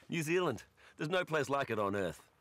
New Zealand. There's no place like it on Earth.